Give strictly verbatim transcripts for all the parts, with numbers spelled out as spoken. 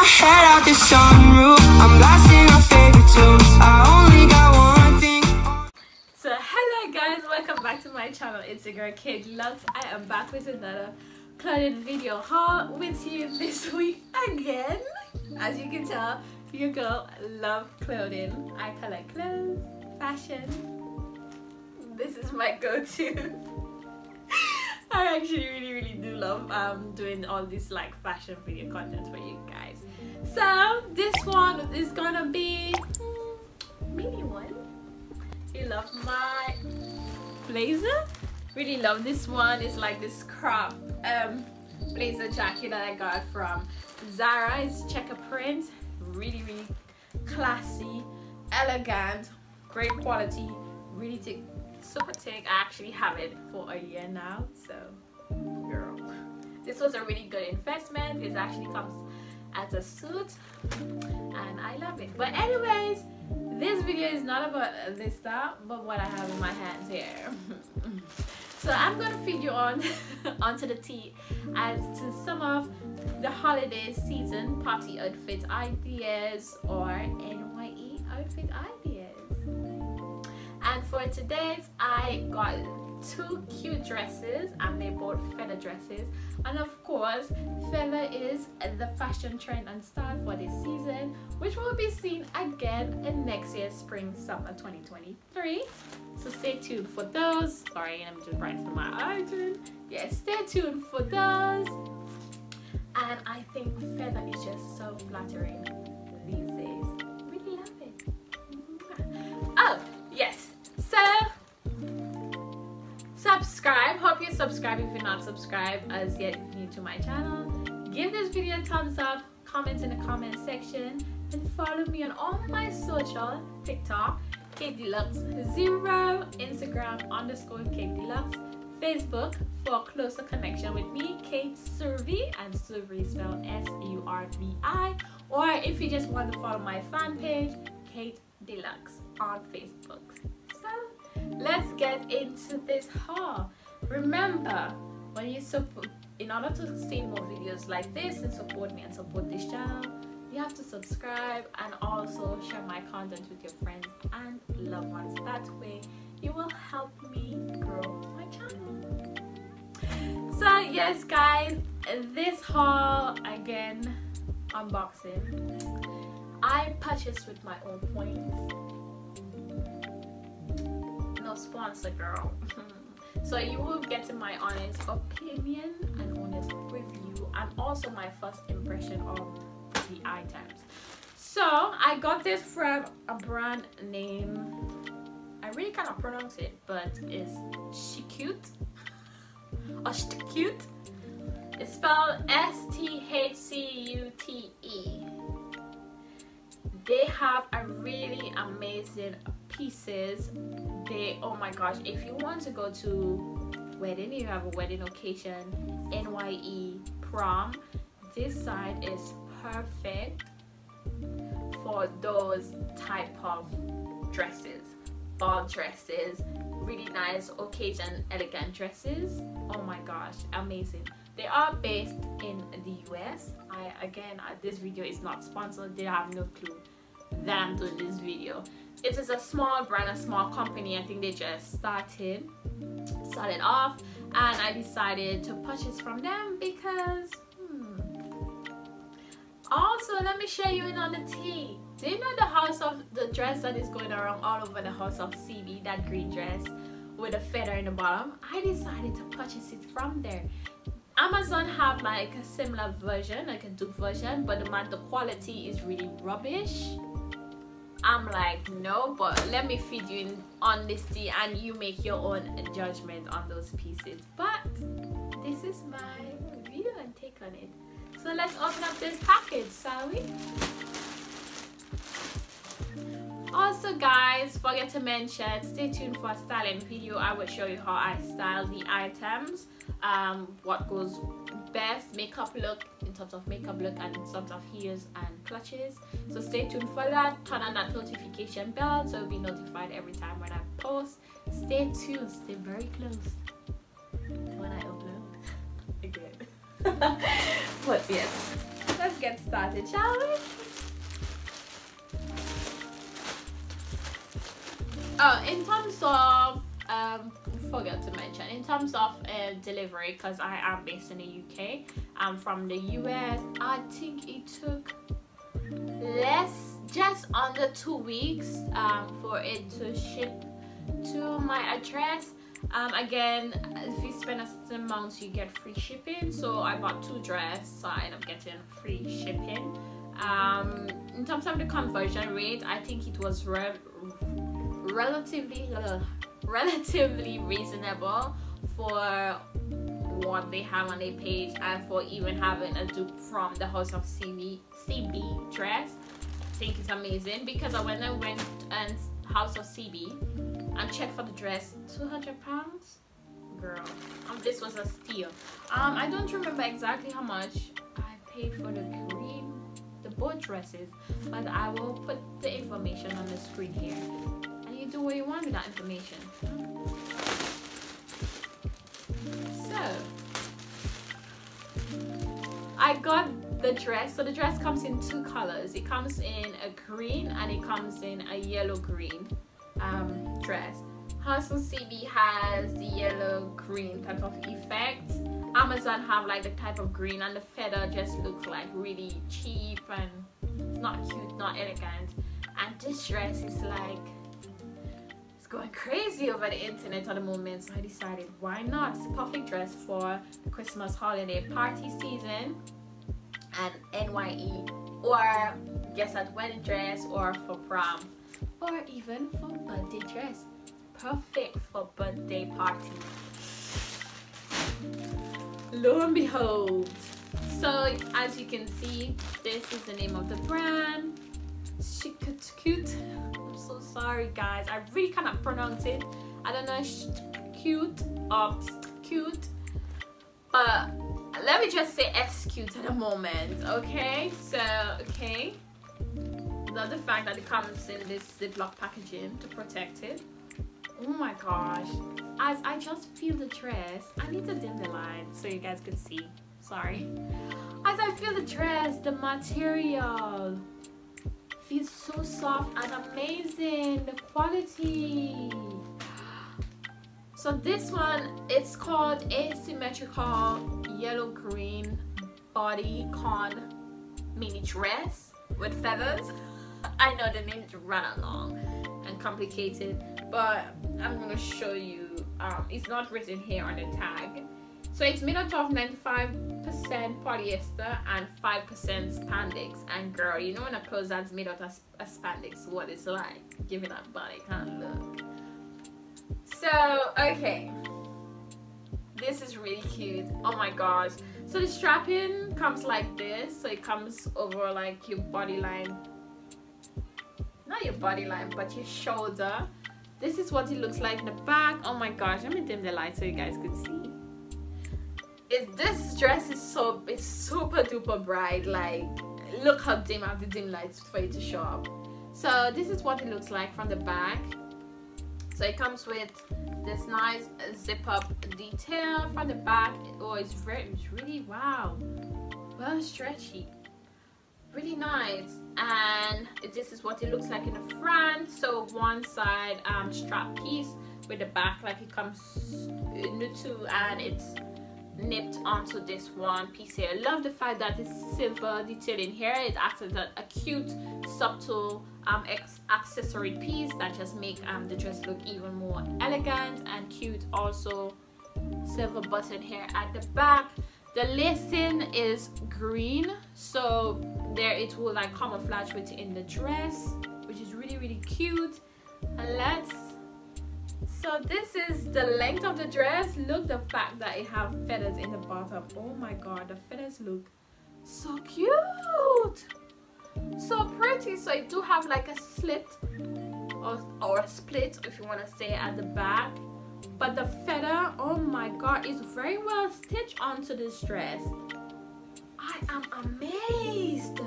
head out the sunroof. I'm blasting my favorite tunes. I only got one thing. So hello guys, welcome back to my channel. It's your girl Kate Deluxe. I am back with another clothing video haul with you this week again. As you can tell, your girl love clothing. I collect clothes, fashion. This is my go-to. I actually really really do love um doing all this like fashion video content for you guys. So this one is gonna be mm, mini one. You love my blazer. Really love this one. It's like this crop um blazer jacket that I got from Zara. It's checker print. Really really classy, elegant, great quality, really thick, super thick. I actually have it for a year now, so girl, this was a really good investment. It actually comes as a suit and I love it. But anyways, this video is not about this stuff but what I have in my hands here. So I'm gonna feed you on onto the tea as to some of the holiday season party outfit ideas or N Y E outfit ideas. And for today's, I got two cute dresses and they both feather dresses, and of course feather is the fashion trend and style for this season, which will be seen again in next year's spring summer twenty twenty-three. So stay tuned for those. Sorry, I'm just writing my item. Yeah, stay tuned for those. And I think feather is just so flattering these days. Really love it. Oh yes, so subscribe. Hope you subscribe if you're not subscribed as yet, if you're new to my channel. Give this video a thumbs up, comment in the comment section, and follow me on all my social: TikTok Kate Deluxe zero, Instagram underscore Kate Deluxe, Facebook for closer connection with me, Kate Survey, and Survey spelled S U R V I, or if you just want to follow my fan page, Kate Deluxe on Facebook. So let's get into this haul. Remember, when you support, in order to see more videos like this and support me and support this channel, you have to subscribe and also share my content with your friends and loved ones. That way you will help me grow my channel. So yes guys, this haul again, unboxing, I purchased with my own points. No sponsor, girl. So you will get my honest opinion and honest review and also my first impression of the items. So I got this from a brand name, I really cannot pronounce it, but it's Shcute or Shcute. It's spelled S T H C U T E. They have a really amazing pieces. They, oh my gosh, if you want to go to wedding, you have a wedding occasion, N Y E prom, this side is perfect for those type of dresses, ball dresses, really nice occasion elegant dresses. Oh my gosh, amazing. They are based in the U S. I again, uh, this video is not sponsored. They have no clue that I'm doing this video. It is a small brand, a small company. I think they just started started off, and I decided to purchase from them because hmm. Also, let me show you in on the tea. Do you know the house of the dress that is going around all over the house of C B, that green dress with a feather in the bottom? I decided to purchase it from there. Amazon have like a similar version, like a dupe version, but the man, the quality is really rubbish. I'm like, no, but let me feed you in on this tea and you make your own judgment on those pieces. But this is my review and take on it. So let's open up this package, shall we? Also guys, forget to mention, stay tuned for a styling video. I will show you how I style the items, um, what goes best makeup look in terms of makeup look and in terms of heels and clutches. So stay tuned for that. Turn on that notification bell so you'll be notified every time when I post. Stay tuned, stay very close to when I upload again. But yes, let's get get started, shall we? Oh, in terms of um forgot to mention, in terms of uh, delivery, because I am based in the U K, I'm from the U S. I think it took less, just under two weeks um, for it to ship to my address. Um, again, if you spend a certain amount, you get free shipping. So I bought two dresses, so I ended up getting free shipping. Um, in terms of the conversion rate, I think it was re relatively uh, relatively reasonable for what they have on their page, and for even having a dupe from the House of C B dress. I think it's amazing, because I when I went and House of C B and checked for the dress, two hundred pounds, girl. Um, this was a steal. Um, I don't remember exactly how much I paid for the green, the both dresses, but I will put the information on the screen here, and you do what you want with that information. So I got the dress. So the dress comes in two colors. It comes in a green and it comes in a yellow green um, dress. House of C B has the yellow green type of effect. Amazon have like the type of green, and the feather just looks like really cheap and it's not cute, not elegant. And this dress is like, it's going crazy over the internet at the moment, so I decided why not. It's a perfect dress for the Christmas holiday party season and N Y E, or guess at wedding dress, or for prom, or even for birthday dress. Perfect for birthday party. Lo and behold, so as you can see, this is the name of the brand. Shikut Cute. I'm so sorry guys, I really cannot pronounce it. I don't know if cute or cute, but let me just say S cute at the moment. Okay, so okay, love the fact that it comes in this Ziploc packaging to protect it. Oh my gosh, as I just feel the dress, I need to dim the light so you guys can see. Sorry. As I feel the dress, the material feels so soft and amazing. The quality. So this one, it's called Asymmetrical Yellow Green Bodycon Mini Dress with feathers. I know the name is rather long and complicated, but I'm gonna show you. Um, it's not written here on the tag. So it's made out of ninety-five percent polyester and five percent spandex. And girl, you know when a clothes that's made out of a spandex, what it's like. Give it that body kind of look. So okay, this is really cute. Oh my gosh. So the strapping comes like this. So it comes over like your body line, not your body line, but your shoulder. This is what it looks like in the back. Oh my gosh, let me dim the light so you guys could see. It, this dress is so, it's super duper bright. Like, look how dim I have the dim lights for it to show up. So this is what it looks like from the back. So it comes with this nice zip up detail from the back. Oh, it's very, it's really, wow, well stretchy, really nice. And this is what it looks like in the front. So one side um strap piece with the back, like it comes in the two, and it's nipped onto this one piece here. I love the fact that it's silver detailing here. It acts as a, a cute, subtle um ex accessory piece that just make um the dress look even more elegant and cute. Also, silver button here at the back. The lacing is green, so there it will like camouflage within the dress, which is really really cute. And let's, so this is the length of the dress. Look, the fact that it have feathers in the bottom. Oh my god, the feathers look so cute, so pretty. So I do have like a slit or, or a split, if you want to say, at the back. But the feather, oh my god, is very well stitched onto this dress. I am amazed.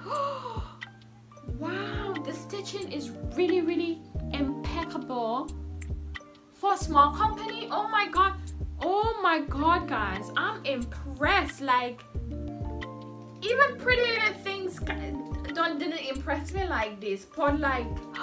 Wow, the stitching is really really impeccable for a small company. Oh my god, oh my god guys, I'm impressed. Like, even Pretty Little Things don't didn't impress me like this, but like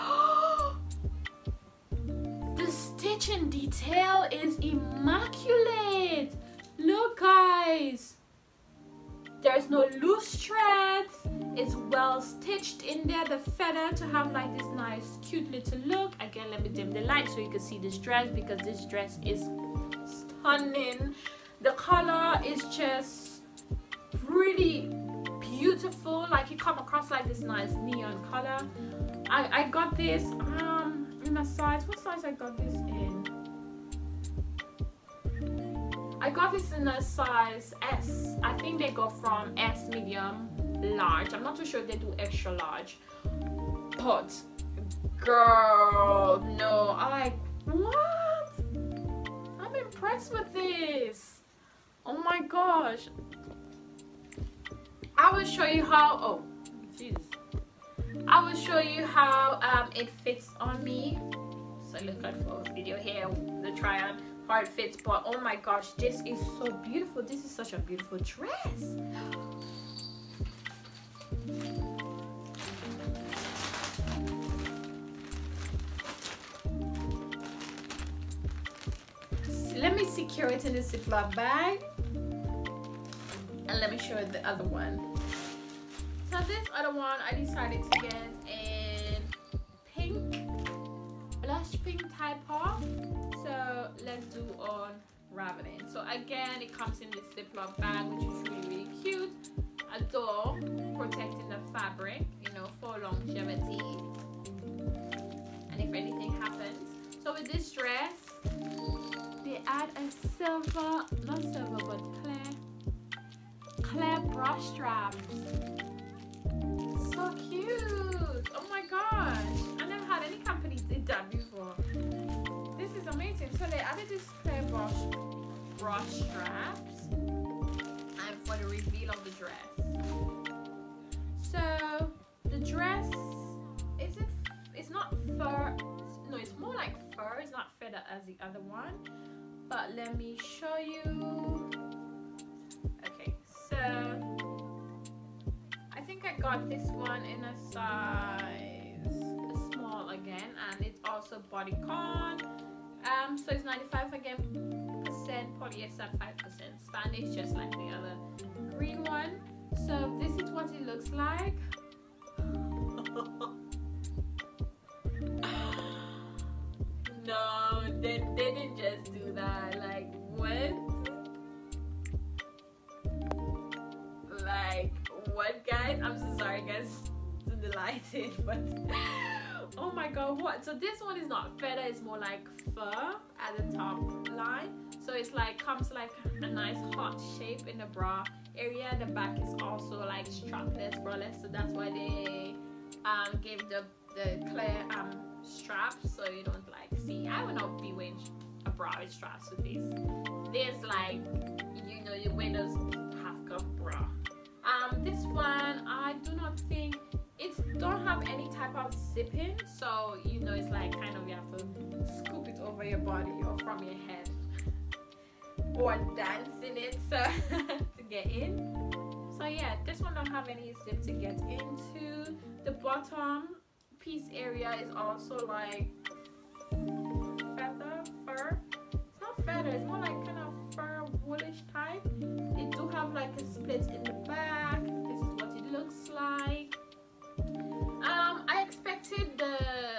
the stitching detail is immaculate. Look guys, there's no loose threads, it's well stitched in there, the feather to have like this nice cute little look. Again, let me dim the light so you can see this dress, because this dress is stunning. The color is just really beautiful, like it come across like this nice neon color. I, I got this um in a size, what size I got this in? I got this in a size S. I think they go from S, medium, large. I'm not too sure if they do extra large. But girl, no, I like, what? I'm impressed with this. Oh my gosh. I will show you how, oh, Jesus. I will show you how um, it fits on me. So look out for a video here, the try on how it fits. But oh my gosh, this is so beautiful. This is such a beautiful dress. So let me secure it in the Ziploc bag. And let me show you the other one. So this other one I decided to get in pink, blush pink type of. So let's do unraveling. So again, it comes in this Ziploc bag, which is really really cute. A door protecting the fabric, you know, for longevity. And if anything happens. So with this dress, they add a silver, not silver, but clear. Clear brush straps. So cute. Oh my gosh, I never had any company did that before. This is amazing. So they added this clear brush brush straps and for the reveal of the dress. So the dress isn't, it's not fur, no, it's more like fur, it's not feather as the other one. But let me show you. Okay, so I think I got this one in a size small again, and it's also bodycon. Um, so it's ninety-five again percent polyester, five percent spandex, just like the other green one. So this is what it looks like. No, they, they didn't just do that. Like what? Like what, guys? I'm so sorry guys to the lighting, but oh my god, what? So this one is not feather, it's more like fur at the top line. So it's like comes like a nice heart shape in the bra area. The back is also like strapless, braless, so that's why they um gave the the clear um straps, so you don't like see. I would not be wearing a bra with straps with this. There's like, you know, you wear those half cup bra. Um, this one I do not think it don't have any type of zipping, so you know it's like kind of you have to scoop it over your body or from your head or dance in it so to get in. So yeah, this one don't have any zip to get into. The bottom piece area is also like feather, fur. It's not feather, it's more like kind of fur woolish type. It do have like a split in the back. This is what it looks like. Um, I expected the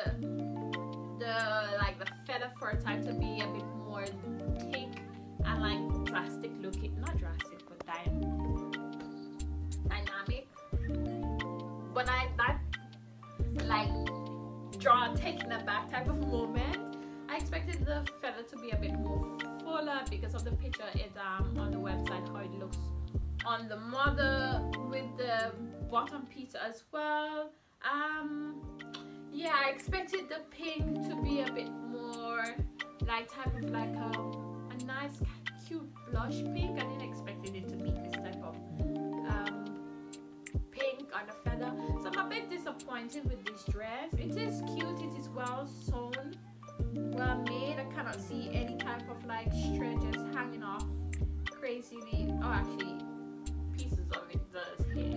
the like the feather fur type to be a bit more thick and like drastic looking, not drastic, but dy dynamic. But I that like draw taking a back type of moment. I expected the feather to be a bit more fuller because of the picture it um on the website how it looks on the model with the bottom piece as well. Um yeah, I expected the pink to be a bit more like type of like a, a nice cute blush pink. I didn't expect it to be this type of um pink on the feather, so I'm a bit disappointed with this dress. It is cute, it is well sewn, well made. I cannot see any type of like stretches hanging off crazily. Oh, actually pieces of it does here.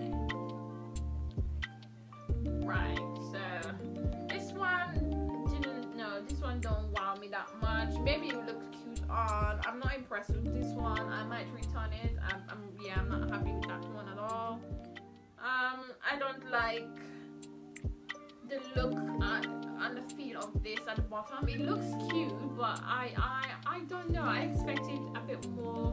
maybe it looks cute on. I'm not impressed with this one. I might return it. I'm, I'm yeah, I'm not happy with that one at all. Um, I don't like the look uh, and the feel of this at the bottom. It looks cute, but I I I don't know. I expected a bit more.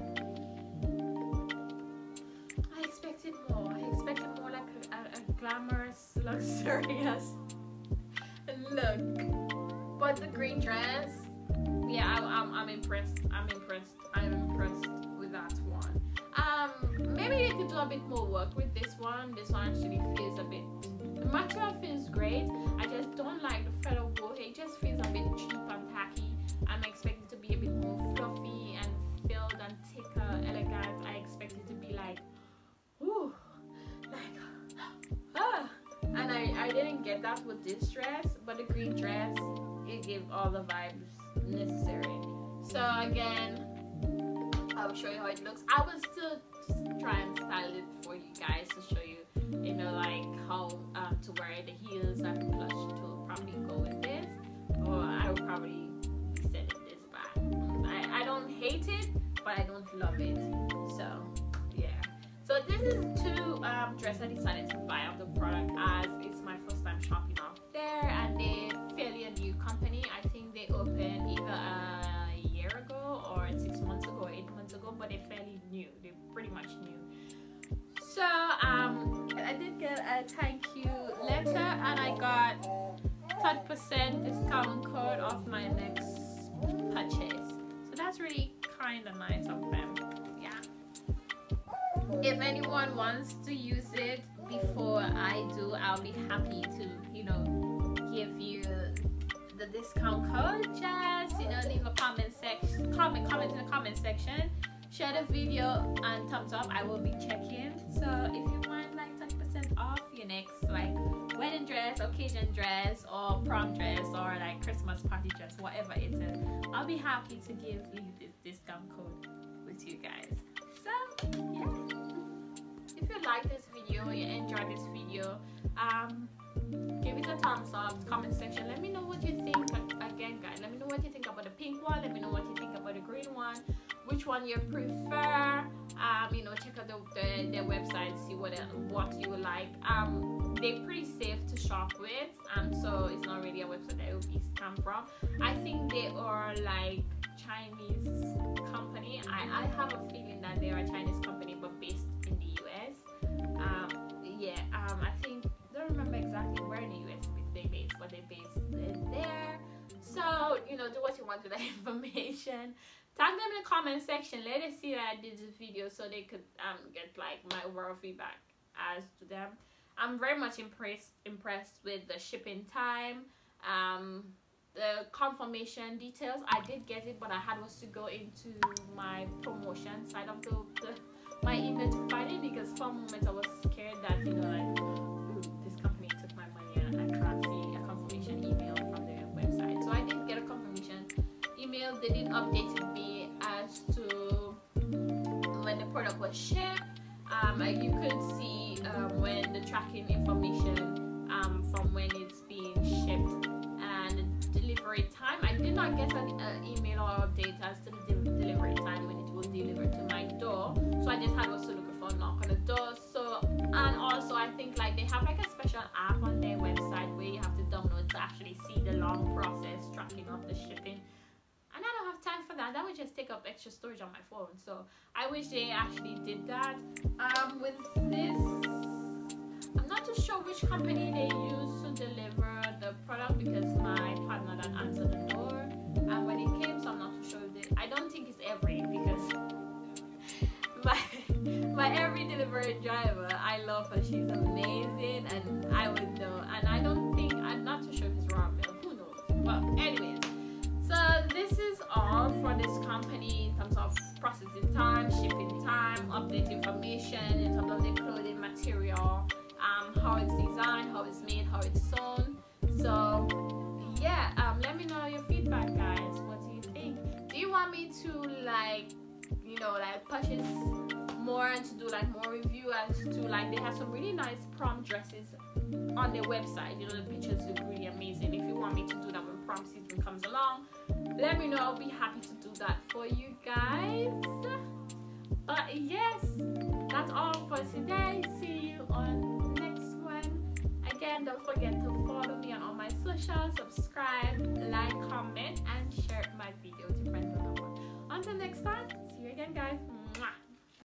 I expected more. I expected more like a, a, a glamorous, luxurious look. But the green dress, yeah, I, I'm I'm impressed. I'm impressed. I'm impressed with that one. Um, maybe they could do a bit more work with this one. This one actually feels a bit. The material feels great. I just don't like the feather wool. It just feels a bit cheap and tacky. I'm expecting it to be a bit more fluffy and filled and thicker, elegant. I expect it to be like, ooh, like, ah. And I, I didn't get that with this dress, but the green dress, it gave all the vibes necessary. So again, I'll show you how it looks. I will still try and style it for you guys to show you, you know, like how um, to wear the heels and blush to probably go with this, or I will probably be sending this back. I, I don't hate it, but I don't love it. So yeah. So this is two um, dresses I decided to buy off the product as it's my first time shopping off there, and they're fairly a new company. I think they opened either a year ago or six months ago, or eight months ago, but they're fairly new. They're pretty much new. So um, I did get a thank you letter, and I got thirty percent discount code off my next purchase. So that's really kind of nice of them. Yeah. If anyone wants to use it before I do, I'll be happy to, you know, give you the discount code. Just, you know, leave a comment section, comment, comment in the comment section. Share the video and thumbs up. I will be checking. So if you want like thirty percent off your next like wedding dress, occasion dress, or prom dress, or like Christmas party dress, whatever it is, I'll be happy to give you this discount code with you guys. So yeah, if you like this video, you enjoyed this video, um give it a thumbs up. Comment section, let me know what you think. Again guys, let me know what you think about the pink one. Let me know what you think about the green one, which one you prefer. Um you know, check out the, the, their website, see what it, what you like. Um they're pretty safe to shop with, um so it's not really a website that it will be scammed from. I think they are like Chinese company. I, I have a feeling that they are a Chinese company but based in the U S. Um yeah, um I think, don't remember exactly where in the U S they based, but they based in there. So, you know, do what you want with that information. Tag them in the comment section. Let us see that I did this video so they could um get like my overall feedback as to them. I'm very much impressed impressed with the shipping time, um the confirmation details. I did get it, but I had was to go into my promotion side of the, the my email to find it, because for a moment I was scared that, you know, like, ooh, this company took my money and I can't see a confirmation email from their website. So I did get a confirmation email. They did update me as to when the product was shipped. Um, you could see um, when the tracking information um, from when it's being shipped and the delivery time. I did not get an uh, email or update as to the de delivery time when it will deliver to my door. So I just had also looking for a knock on the door. So, and also I think like they have like a special app on their website where you have to download to actually see the long process tracking of the shipping. And I don't have time for that. That would just take up extra storage on my phone. So I wish they actually did that. Um, with this, I'm not too sure which company they use to deliver the product, because my partner didn't answer the door and when it came, so I'm not too sure. They, I don't think it's Every, because my my Every delivery driver, I love her. She's amazing, and I would know. And I don't think, I'm not too sure if it's Raw Mail. Who knows? Well, anyways. So this is all for this company in terms of processing time, shipping time, update information in terms of the clothing material, um, how it's designed, how it's made, how it's sewn. So yeah, um, let me know your feedback, guys. What do you think? Do you want me to like, you know, like purchase more and to do like more review as to like, they have some really nice prom dresses on their website. You know, the pictures look really amazing. If you want me to do that when prom season comes along, let me know. I'll be happy to do that for you guys. But yes, that's all for today. See you on the next one. Again, don't forget to follow me on all my socials, subscribe, like, comment, and share my video to friends and loved ones. Until next time, see you again, guys.